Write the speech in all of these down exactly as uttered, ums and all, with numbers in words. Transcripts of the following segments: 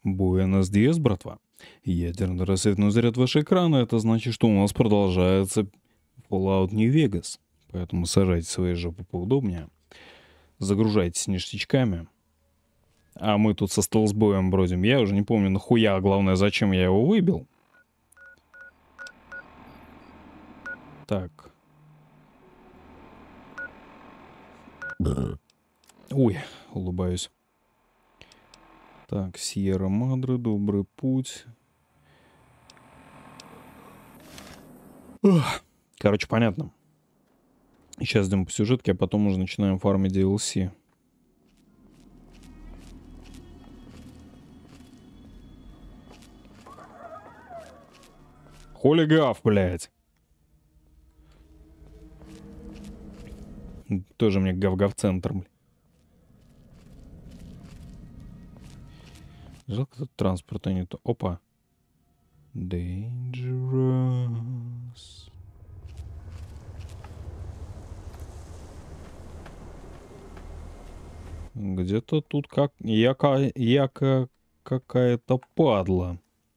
Буэнос диас, братва. Ядерный рассветный заряд вашего экрана. Это значит, что у нас продолжается Fallout New Vegas. Поэтому сажайте свои жопы поудобнее. Загружайтесь ништячками. А мы тут со стелсбоем бродим. Я уже не помню нахуя, а главное, зачем я его выбил. Так. Ой, улыбаюсь. Так, Сьерра Мадре, добрый путь. Ох. Короче, понятно. Сейчас идем по сюжетке, а потом уже начинаем фармить ди эл си. Холигав, блядь. Тоже мне гав-гав-центр, блядь. Жалко, тут транспорта нету. Опа. Dangerous. Где-то тут как яка, яка какая-то падла.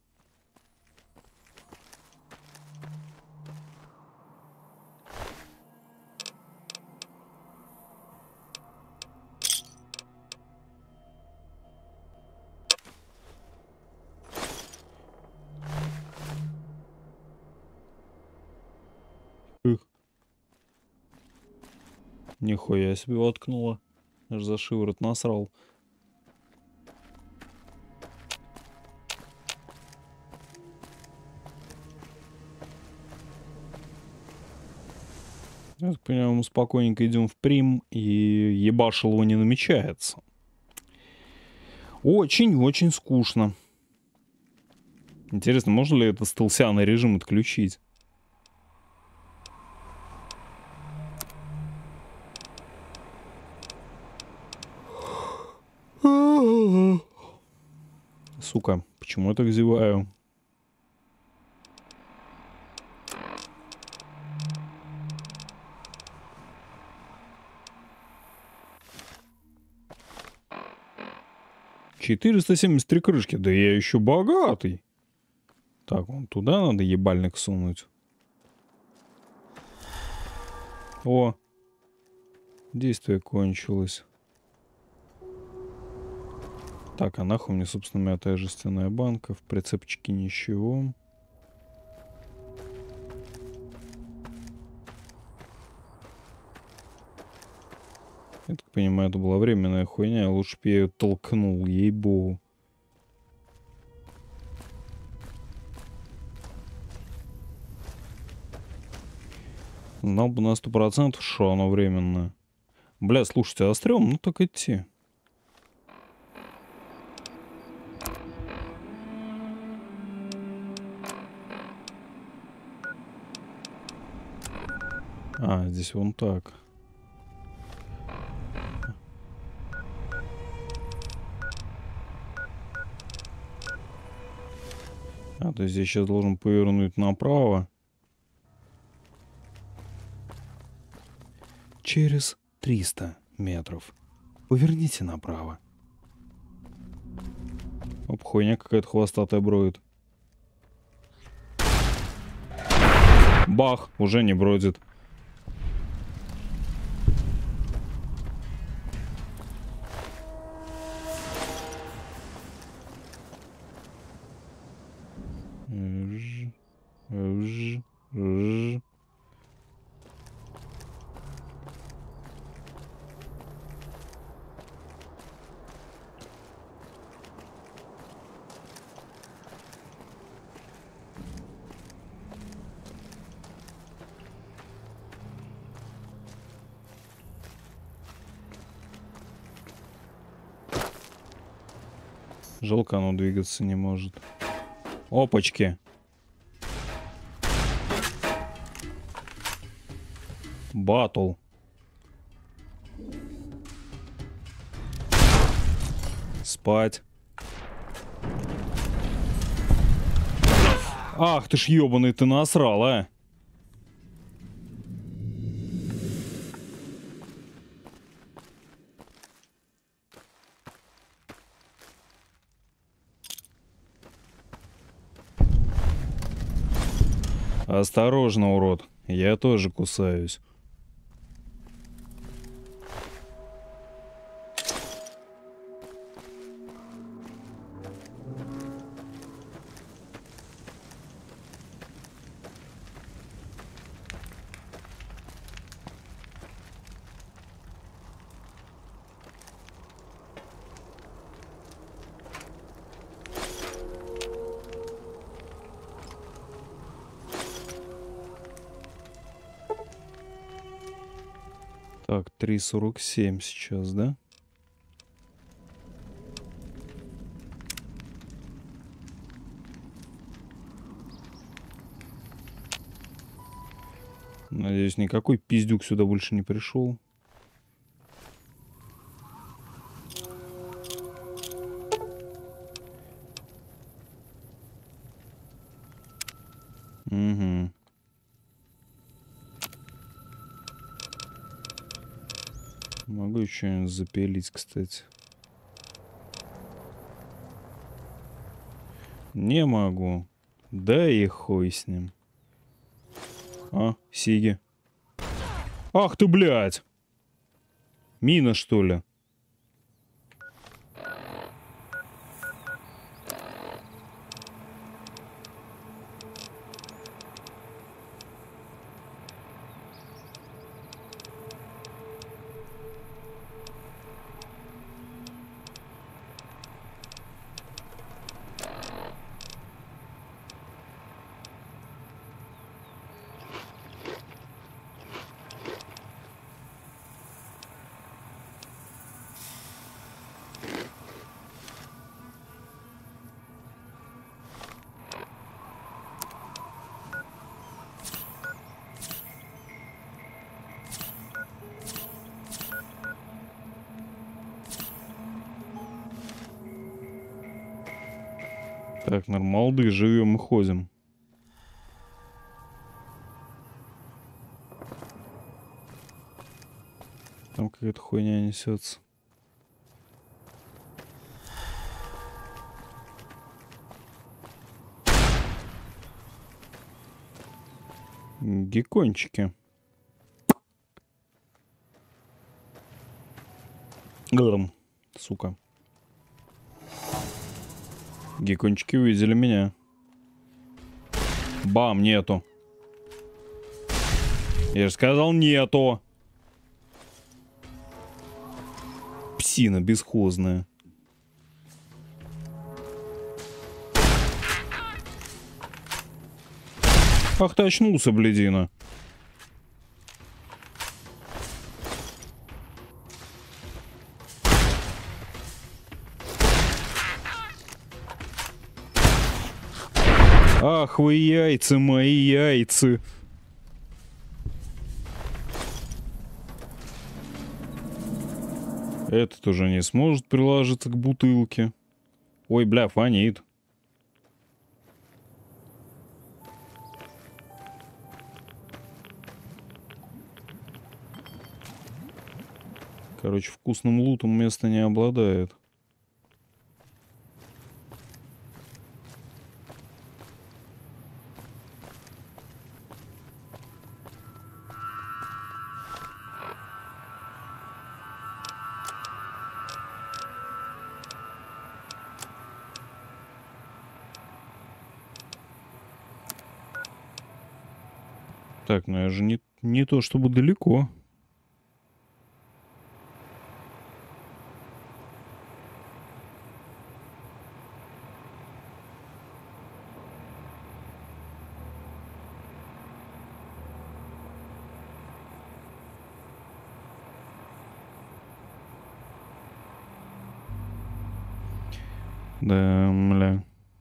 Их. Нихуя себе воткнула. Аж за шиворот насрал. Я так понимаю, мы спокойненько идем в Прим, и ебашил его не намечается. Очень-очень скучно. Интересно, можно ли это стелсианный режим отключить? Сука, почему я так зеваю? четыреста семьдесят три крышки, да я еще богатый. Так, вон туда надо ебальник сунуть. О, действие кончилось. Так, а нахуй мне, собственно, мятая жестяная банка. В прицепчике ничего. Я так понимаю, это была временная хуйня. Лучше бы я ее толкнул, ей-богу. Знал бы на сто процентов, что оно временное. Бля, слушайте, а стрём, ну так идти. А, здесь вон так. А, то есть здесь сейчас должен повернуть направо. Через триста метров. Поверните направо. Оп, хуйня какая-то хвостатая бродит. Бах, уже не бродит. Ж, ж, ж. Жалко, оно двигаться не может. Опачки. Батл. Спать. Ах ты ж ёбаный, ты насрал, а. Осторожно, урод. Я тоже кусаюсь. Так, три сорок семь сейчас, да? Надеюсь, никакой пиздюк сюда больше не пришел. Угу. Могу еще запилить, кстати. Не могу. Да и хуй с ним. А, Сиги. Ах ты, блядь! Мина, что ли? Так, нормалды, живем и ходим. Там какая-то хуйня несется. Геккончики. Глам, сука. Геккончики увидели меня. Бам, нету. Я же сказал, нету. Псина бесхозная. Ах ты очнулся, блядина. Ах вы яйца, мои яйца. Этот уже не сможет приложиться к бутылке. Ой, бля, фонит. Короче, вкусным лутом место не обладает. Так, ну я же не, не то чтобы далеко. Да, бля.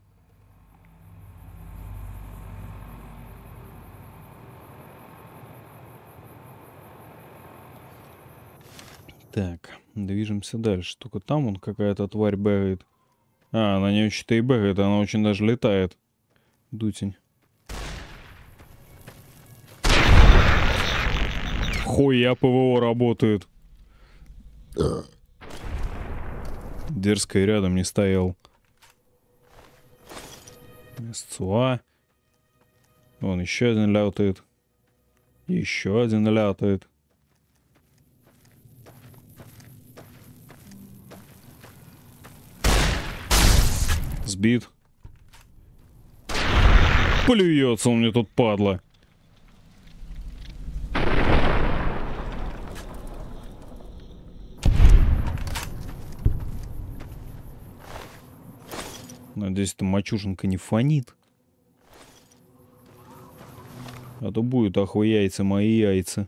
Так, движемся дальше. Только там вон какая-то тварь бегает. А, она не очень-то и бегает, она очень даже летает. Дутень. Хуя ПВО работает. Дерзко и рядом не стоял. Мясцуа. Вон еще один лятает. Еще один лятает. Сбит. Плюется он мне тут, падла. Надеюсь, эта мачушенка не фонит. А то будет ахуй яйца, мои яйца.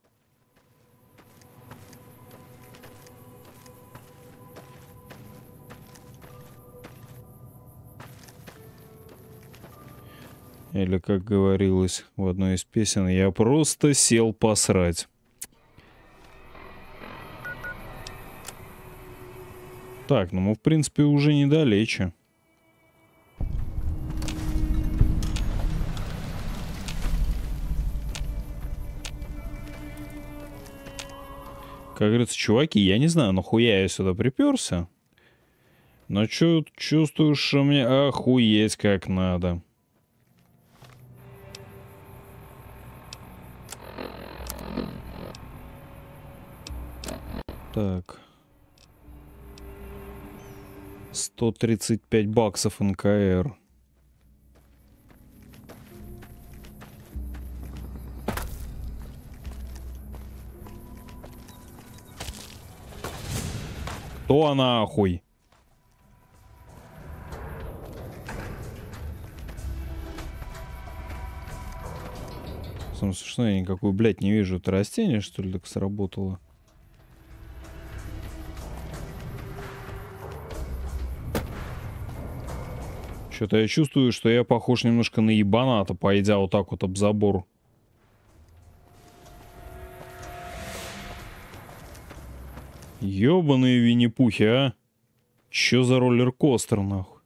Или, как говорилось в одной из песен, я просто сел посрать. Так, ну мы, в принципе, уже недалече. Как говорится, чуваки, я не знаю, нахуя я сюда приперся. Но чё, чувствую, что мне охуеть как надо. Так. сто тридцать пять баксов эн ка эр. Кто нахуй? В смысле, что я никакую, блядь, не вижу. Это растение, что ли, так сработало? Что-то я чувствую, что я похож немножко на ебаната, пойдя вот так вот об забор. Ёбаные Винни-Пухи, а? Чё за роллер-костер, нахуй?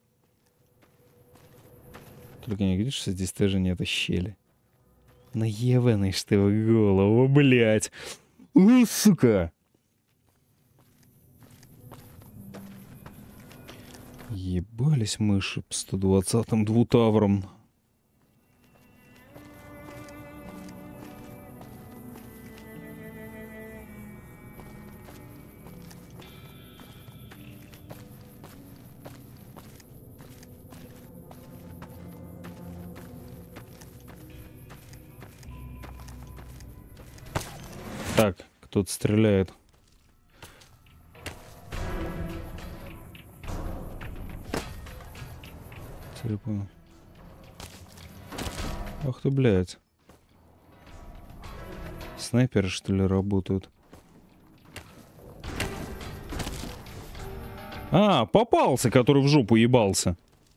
Только не говоришь, что здесь тоже нет щели. Наебаный ж ты в голову, блядь. У, сука! Ебались мыши по сто двадцатым двутавром. Так, кто-то стреляет. Понял. Ах ты, блядь. Снайперы, что ли, работают? А, попался, который в жопу ебался.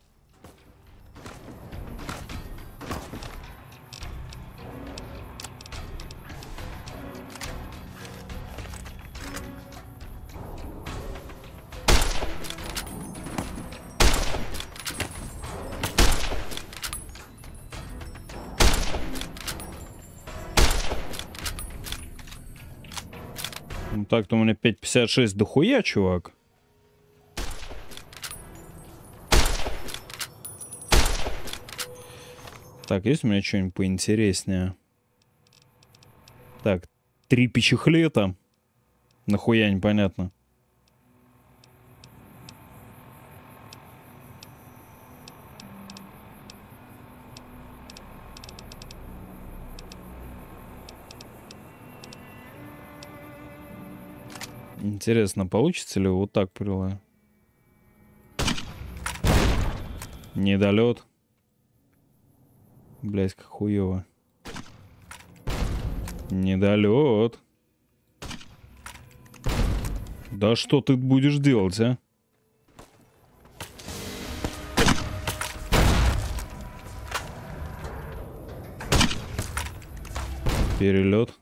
Так-то у меня пять пятьдесят шесть дохуя, чувак. Так, есть у меня что-нибудь поинтереснее? Так, три печехлета. Нахуя, непонятно. Интересно, получится ли вот так прилаю? Недолет. Блять, как хуёво. Недолет. Да что ты будешь делать, а? Перелет.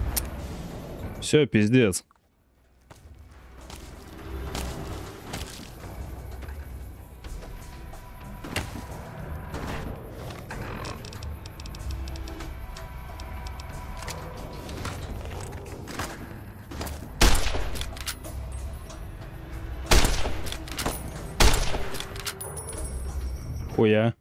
Все, пиздец. Нихуя.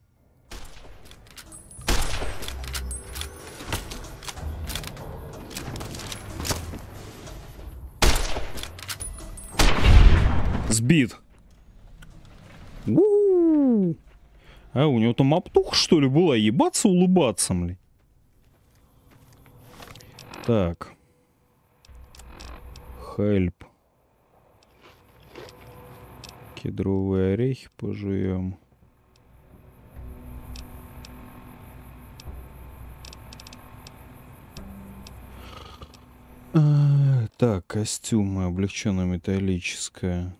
Сбит. У-у-у. А, у него там оптуха, что ли, была? Ебаться, улыбаться, мли. Так. Хельп. Кедровые орехи пожуем. А, так, костюмы, облегченно металлическое.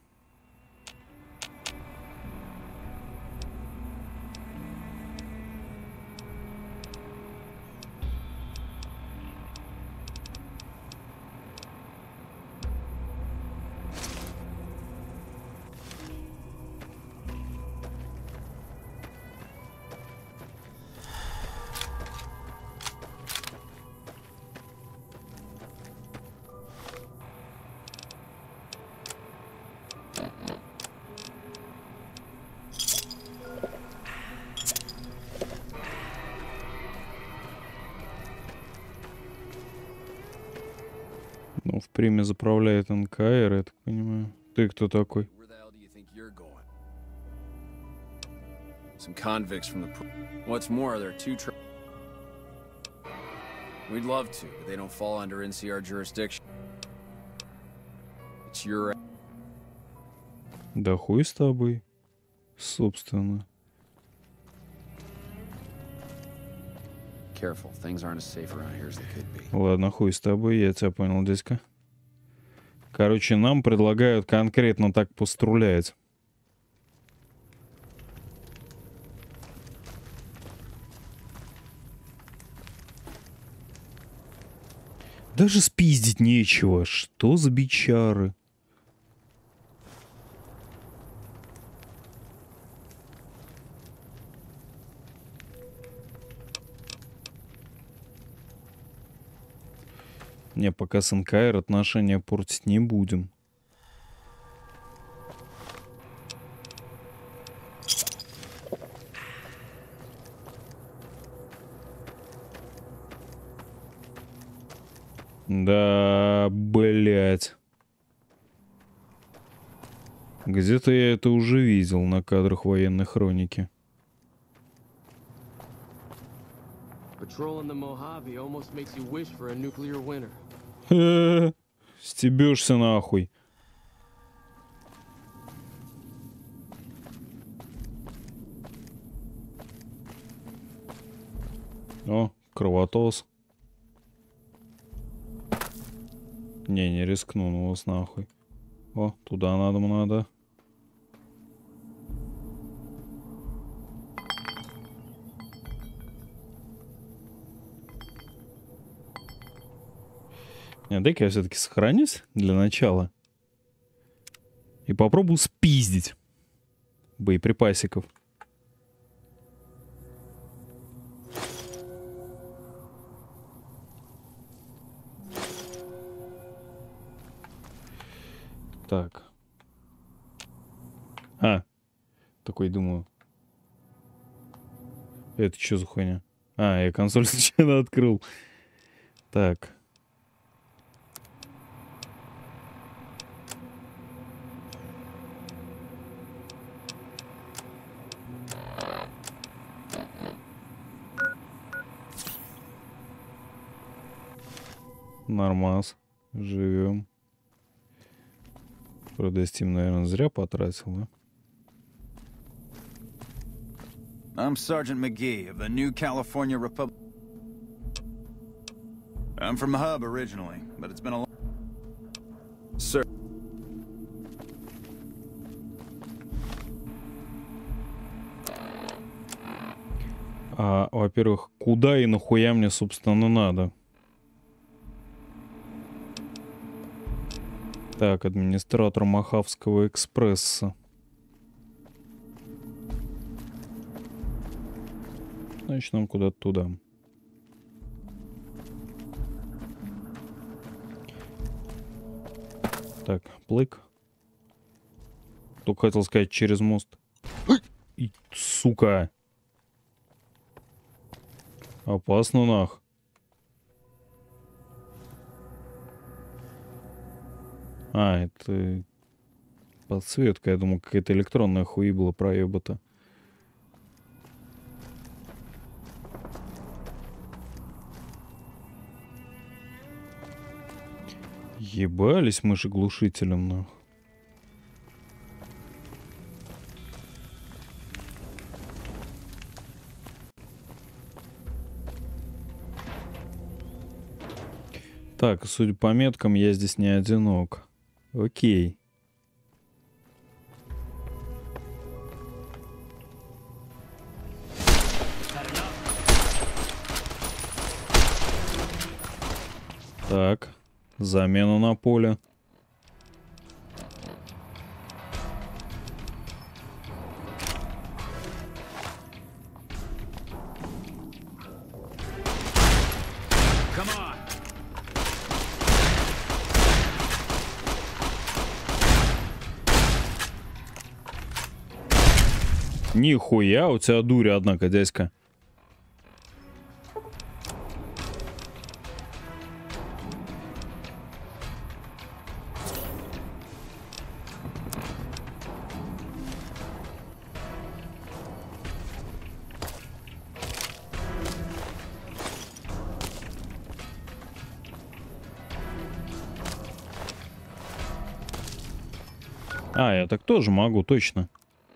Ну, в приме заправляет эн ка эр, я так понимаю. Ты кто такой? Some convicts from the... What's more, there are two... Tra We'd love to, but they don't fall under эн си ар jurisdiction. It's your... Да хуй с тобой, собственно. Careful, things aren't as safe around here as they could be. Ладно, хуй с тобой, я тебя понял, дядька. Короче, нам предлагают конкретно так пострулять. Даже спиздить нечего. Что за бичары? Не, пока с эн ка эр отношения портить не будем. Да, блять. Где-то я это уже видел на кадрах военной хроники. Стебешься нахуй. О, кровотос. Не, не рискну, ну вас нахуй. О, туда надо, надо. Не, дай-ка я все-таки сохранюсь для начала. И попробую спиздить боеприпасиков. Так. А. Такой думаю. Это что за хуйня? А, я консоль случайно открыл. Так. Нормас. Живем. Правда, Steam, наверное, зря потратил, да? I'm Sergeant McGee of the New California Republic. I'm from Hub originally, but it's been a long... Sir. А, во-первых, куда и нахуя мне, собственно, надо? Так, администратор Махавского экспресса. Значит, нам куда-то туда. Так, плык. Только хотел сказать через мост. И, сука. Опасно нах. А, это подсветка. Я думал, какая-то электронная хуибла проеба-то. Ебались мы же глушителем, нах. Так, судя по меткам, я здесь не одинок. Окей. Так, замена на поле. Нихуя, у тебя дуря, однако, дядька. А, я так тоже могу, точно.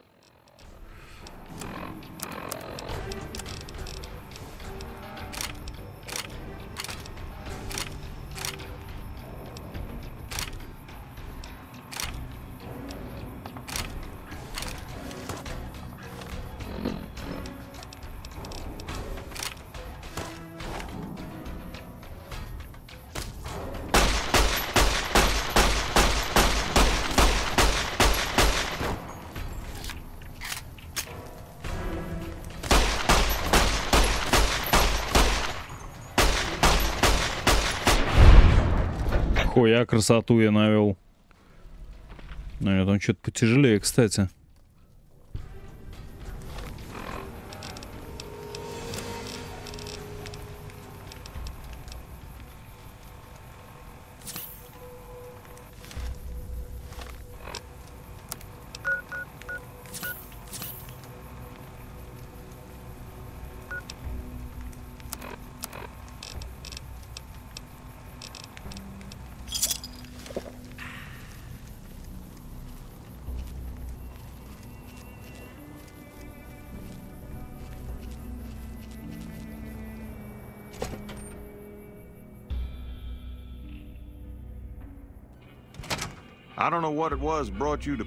Хуя, красоту я навел. Ну, я там что-то потяжелее, кстати. I don't know what it was brought you to...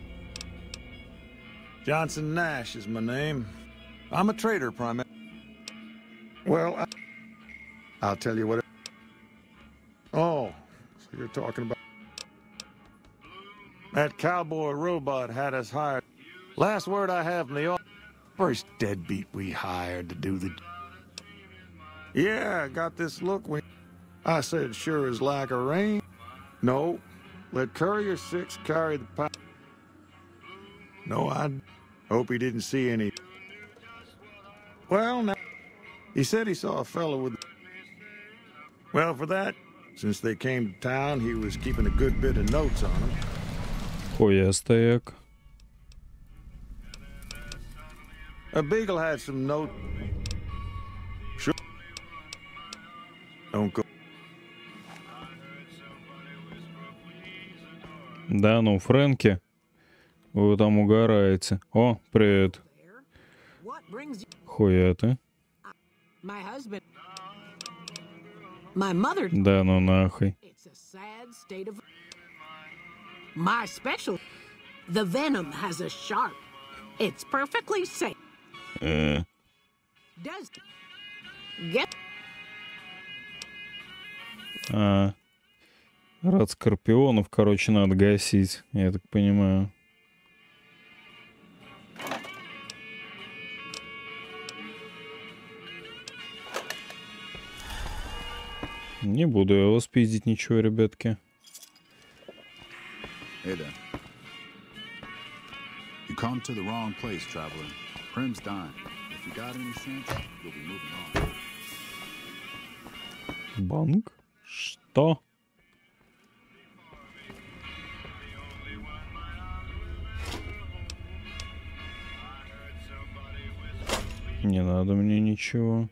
Johnson Nash is my name. I'm a trader, Prime. Well, I... I'll tell you what... It... Oh, so you're talking about... That cowboy robot had us hired. Last word I have from the office... First deadbeat we hired to do the... Yeah, I got this look when... I said, sure as like a rain. No. Let Courier Six carry the power. No, I hope he didn't see any. Well, now, he said he saw a fellow with... Well, for that, since they came to town, he was keeping a good bit of notes on him. Хуя стояк. A beagle had some notes. Sure. Don't go. Да, ну, Фрэнки, вы там угораете. О, привет. Хуя ты. Да, ну нахуй. My special, the venom has a sharp. It's perfectly safe. Э. Does get. А. Рад скорпионов, короче, надо гасить, я так понимаю. Не буду я вас пиздить ничего, ребятки. Hey there. You come to the wrong place, traveler. Prim's dying. If you got any sense, you'll be moving on. Банк? Что? Не надо мне ничего.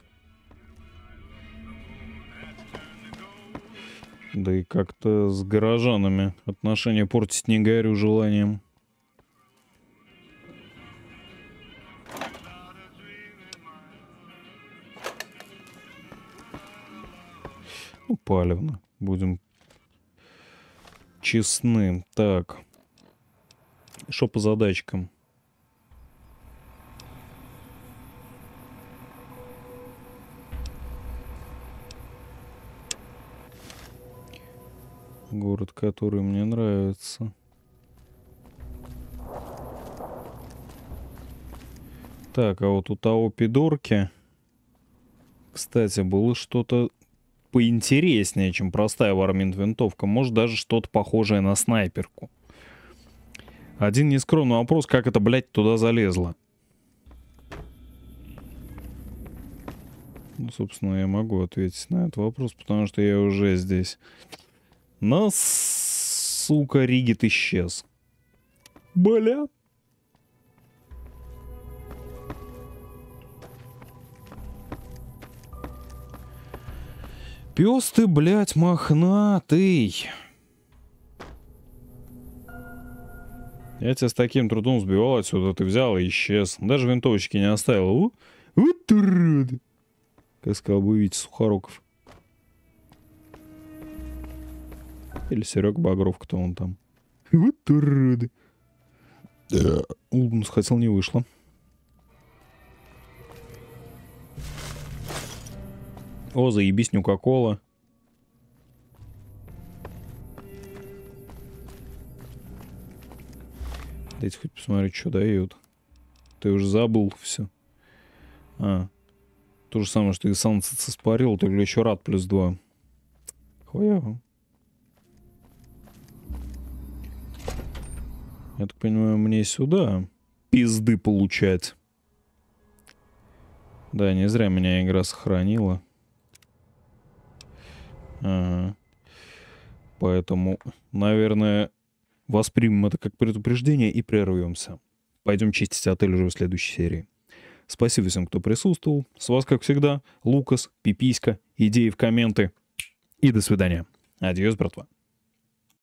Да и как-то с горожанами отношения портить не горю желанием. Ну, палевно. Будем честны. Так. Что по задачкам? Город, который мне нравится. Так, а вот у того пидорки, кстати, было что-то поинтереснее, чем простая варминт-винтовка. Может, даже что-то похожее на снайперку. Один нескромный вопрос, как это, блядь, туда залезло? Ну, собственно, я могу ответить на этот вопрос, потому что я уже здесь. Но, сука, Ригит исчез. Бля. Пёс ты, блядь, мохнатый. Я тебя с таким трудом сбивал отсюда, ты взял и исчез. Даже винтовочки не оставил. У? Вот урод. Как сказал бы Витя Сухоруков. Или Серега Багров, кто он там. Вот уроды. Да. Улыбнуться хотел, не вышло. О, заебись, Нюка-кола. Дайте хоть посмотреть, что дают. Ты уже забыл все. А. То же самое, что и Сансет испарил, только еще рад плюс два. Хуя. Я так понимаю, мне сюда пизды получать. Да, не зря меня игра сохранила. Ага. Поэтому, наверное, воспримем это как предупреждение и прервемся. Пойдем чистить отель уже в следующей серии. Спасибо всем, кто присутствовал. С вас, как всегда, Лукас, Пиписька, идеи в комменты. И до свидания. Адьос, братва.